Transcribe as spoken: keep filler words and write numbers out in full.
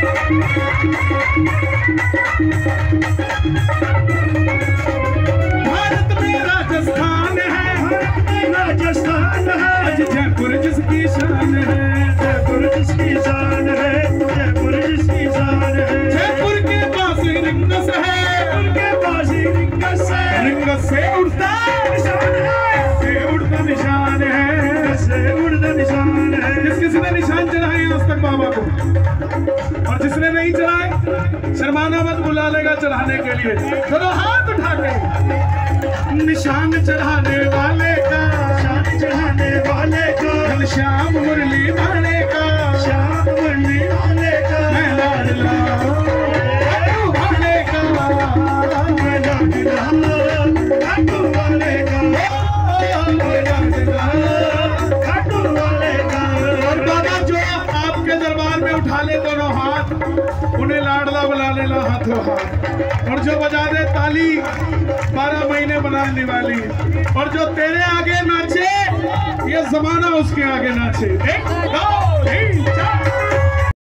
भारत में राजस्थान है, भारत में राजस्थान है, आज जयपुर जिसकी शान है, जयपुर जिसकी शान है, जयपुर जिसकी शान है। जयपुर के पास रिंगस है, उनके पास रिंगस है, रिंगस से उड़ता निशान है, से उड़ता निशान है, से उड़ता निशान है। किस किसी ने निशान चढ़ाए आज तक बाबा को, और जिसने नहीं चढ़ाए शर्माना मत, बुला लेगा चढ़ाने के लिए। चलो हाथ उठा के निशान चढ़ाने वाले का, निशान चढ़ाने वाले का, श्याम मुरली वाले का, श्याम मुरली वाले का, मैं लाडला वाले का, मैं लाडला वाले का, मैं लाडला वाले का। और बाबा जो आपके दरबार में उठा ले दोनों हाथ, उन्हें लाडला बुला लेना हाथों हाथ। और जो बजा दे ताली, बारह महीने बनाने वाली। और जो तेरे आगे नाचे, ये जमाना उसके आगे नाचे। एक दो तीन चार।